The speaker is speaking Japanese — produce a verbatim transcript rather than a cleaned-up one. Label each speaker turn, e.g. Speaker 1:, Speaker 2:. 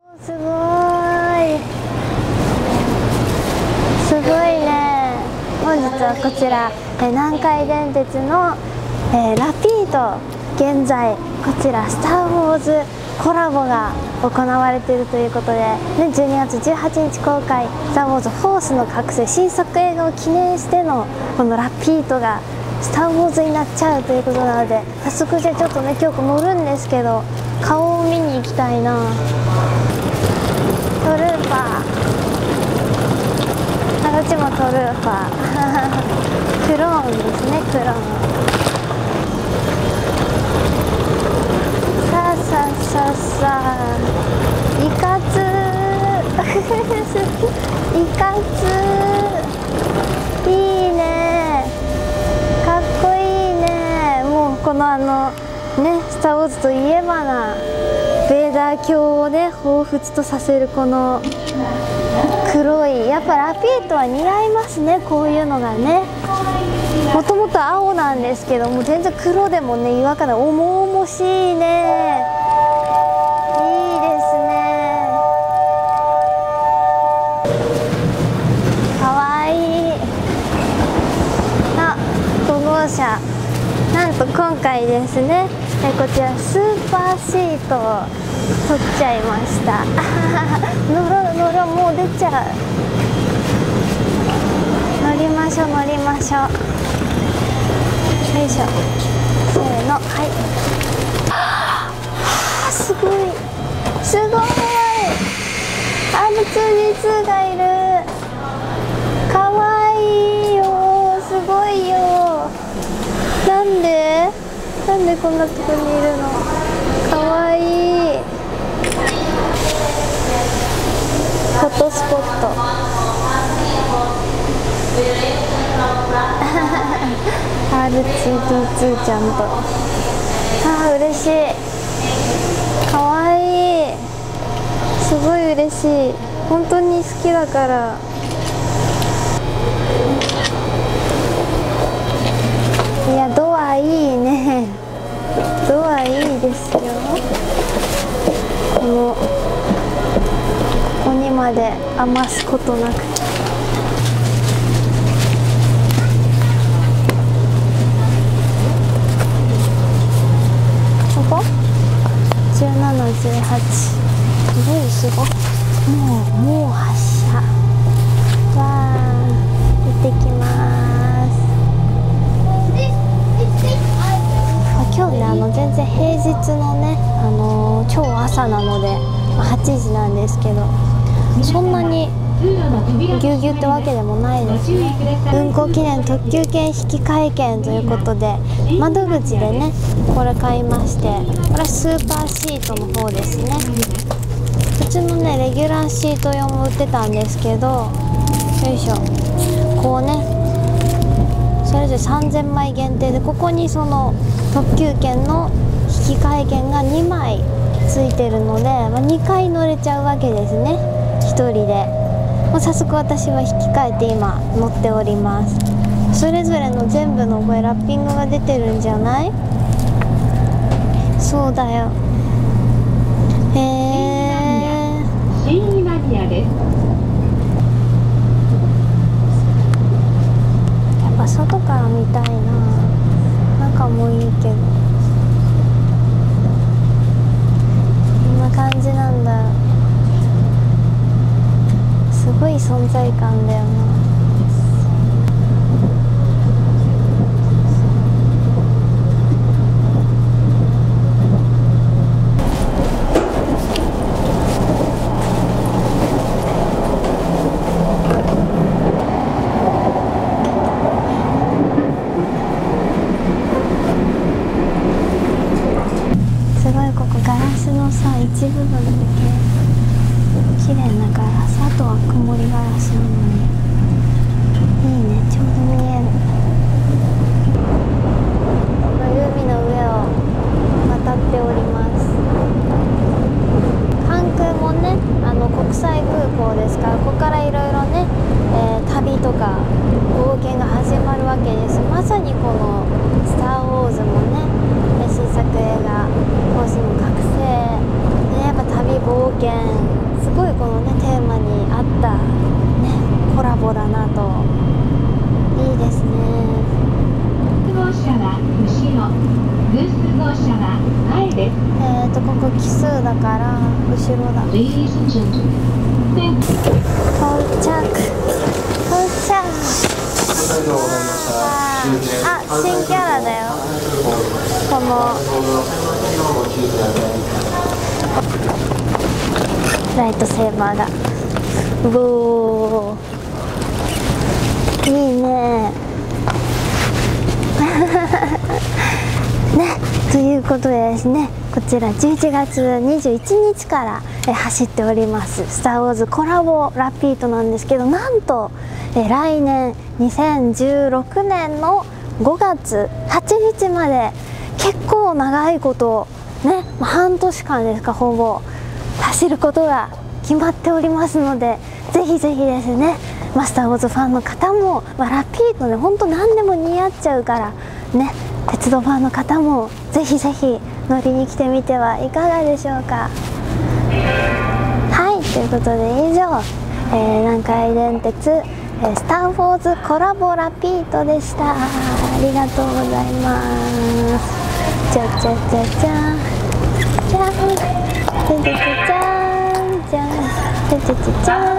Speaker 1: すごいすごいね。本日はこちら南海電鉄の、えー、ラピート、現在こちらスター・ウォーズコラボが行われているということで、ね、じゅうにがつじゅうはちにち公開「スター・ウォーズフォースの覚醒」新作映画を記念してのこのラピートがスター・ウォーズになっちゃうということなので、早速じゃあちょっとね今日乗るんですけど、顔を見に行きたいな。トルーパー、こっちもトルーパークローンですね、クローン。さあさあさあさあ、いかついかついいね、かっこいいね。もうこのあのね、スター・ウォーズといえばなベーダー教をね彷彿とさせるこの黒い、やっぱラピートは似合いますね、こういうのがね。もともと青なんですけども、全然黒でもね違和感ない、重々しいね、いいですね、かわいい。あ、ご号車、なんと今回ですね、こちらスーパーシートを取っちゃいました。乗ろう乗ろう、もう出ちゃう。乗りましょう乗りましょう。よいしょ、せーの、はい。はあ、すごいすごい アールツーディーツー がいる。かわいいよ、すごいよ。なんでなんでこんなとこにいるの、かわいい。フォトスポットアールツーディーツー ちゃんと、あー嬉しい、かわいい、すごい嬉しい、本当に好きだから。いや、ドアいいね、ドアいいですよ。このここにまで余すことなく。ここじゅうなな、じゅうはち、すごいすごい、もうもう発車、わー、行ってきます。今日ね、あの全然平日のね、あのー、超朝なのではちじなんですけど、そんなにぎゅうぎゅうってわけでもないですね。運行記念特急券引換券ということで、窓口でねこれ買いまして、これはスーパーシートの方ですね。普通のねレギュラーシート用も売ってたんですけど、よいしょ、こうねそれぞれさんぜんまい限定で、ここにその特急券の引換券がにまいついてるので、まあ、にかい乗れちゃうわけですね、ひとりで。もう早速私は引き換えて今乗っております。それぞれの全部のこれラッピングが出てるんじゃない？そうだよ。へえ。新今宮です。やっぱ外から見たいな。中もいいけど。こんな感じなんだ。すごい存在感だよな。すごい、ここガラスのさ一部分だけ綺麗なガラス、あとは曇りガラスなのにいいね、ちょうど見える。海の上を渡っております。関空もね、あの国際空港ですから、ここからいろいろね、えー、旅とか冒険が始まるわけです。まさにこの「スター・ウォーズ」もね、新作映画「フォースの覚醒」ね、やっぱ旅冒険すごいこのねテーマに合ったねコラボだなと。いいですね。
Speaker 2: 号車は後ろ、偶数号車は前です。
Speaker 1: えっとここ奇数だから後ろだ。
Speaker 2: Ladies and gentlemen,
Speaker 1: 到着到着。あ、新キャラだよ。このライトセーバーが。うおー、いいねね、ということでですね、こちらじゅういちがつにじゅういちにちからえ走っておりますスター・ウォーズコラボラピートなんですけど、なんとえ来年にせんじゅうろくねんのごがつはちにちまで結構長いことね、まあ、半年間ですか、ほぼ走ることが決まっておりますので、ぜひぜひですね、まあ、スター・ウォーズファンの方も、まあ、ラピートね、ほんと何でも似合っちゃうからね、鉄道ファンの方もぜひぜひ乗りに来てみてはいかがでしょうか。はい、ということで以上、えー、南海電鉄、えー、スター・ウォーズコラボラピートでした。ありがとうございます。じゃじゃじゃじゃんじゃんじゃじゃじゃじゃんじゃじゃじゃじゃん